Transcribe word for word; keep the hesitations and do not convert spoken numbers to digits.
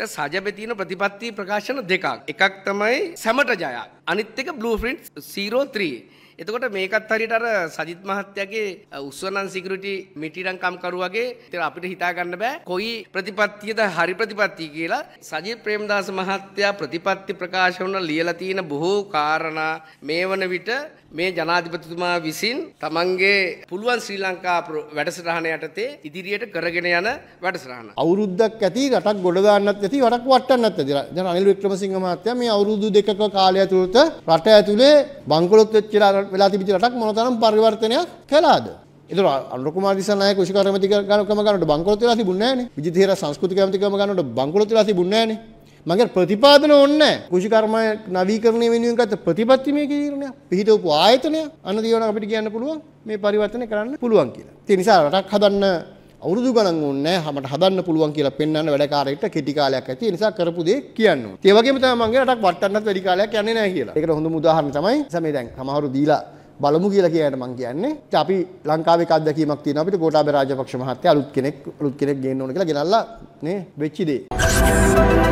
දැන් සජබේ තියෙන ප්‍රතිපත්ති ප්‍රකාශන දෙකක්. එකක් තමයි සැමට ජය. අනිත් එක බ්ලූප්‍රින්ට් zero three. එතකොට මේකත් හරියට අර සජිත් මහත්තයාගේ උස්වනන් සිකියුරිටි මිටිරම් කම්කරුවගේ ඉතින් අපිට හිතා ගන්න බෑ කොයි ප්‍රතිපත්තියද හරි ප්‍රතිපත්තිය කියලා. සජිත් ප්‍රේමදාස මහත්තයා ප්‍රතිපත්ති ප්‍රකාශන ලියලා තියෙන බොහෝ කාරණා මේ වන විට මේ ජනාධිපතිතුමා විසින් තමන්ගේ පුළුවන් ශ්‍රී ලංකා වැඩසටහන යටතේ ඉදිරියට කරගෙන යන වැඩසටහන. අවුරුද්දක් ඇති රටක් ගොඩ දාන්නත් ඇති රටක් වටන්නත් ඇති. දැන් අනිල් වික්‍රමසිංහ මහත්තයා මේ අවුරුදු දෙකක කාලය ඇතුළත රට ඇතුලේ බංකොලොත් වෙච්ච වෙලා තිබිච්ච රටක් මොනතරම් පරිවර්තනයක් කළාද? ඒතර අනුර කුමාර දිසානායක කුෂිකාර ඇමතිකම ගන්නකොට බංකොලොත් වෙලා තිබුණේ නැහනේ. විජිතේර සංස්කෘතික ඇමතිකම ගන්නකොට බංකොලොත් වෙලා තිබුණේ නැහනේ. මගේ ප්‍රතිපාදන ඕනේ නැහැ. කුෂිකර්ම නවීකරණය වෙනුවෙන් ගත්ත ප්‍රතිපත්ති මේ තීරණය. පිහිටවපු ආයතනය අන්න දියවන අපිට කියන්න පුළුවන් මේ පරිවර්තනය කරන්න පුළුවන් කියලා. ඒ නිසා රටක් හදන්න අවුරුදු ගණන් ඕනේ නැහැ. මට හදන්න පුළුවන් කියලා පෙන්වන්න වැඩකාරයෙක්ට කෙටි කාලයක් ඇති. ඒ නිසා කරපු දේ කියන්න ඕනේ. ඒ වගේම තමයි මගේ රටක් වටන්නත් වැඩි කාලයක් යන්නේ නැහැ කියලා. ඒකට හොඳම උදාහරණ තමයි මේ දැන් සමහරු දීලා බලමු කියලා කියනට මම කියන්නේ. ඉතින් අපි ලංකාවේ එක අත්දැකීමක් තියෙනවා අපිට ගෝඨාභය රාජපක්ෂ මහත්තයා අලුත් කෙනෙක් අලුත් කෙනෙක් ගේන්න ඕන කියලා ගෙනල්ලා නේ වෙච්ච දේ.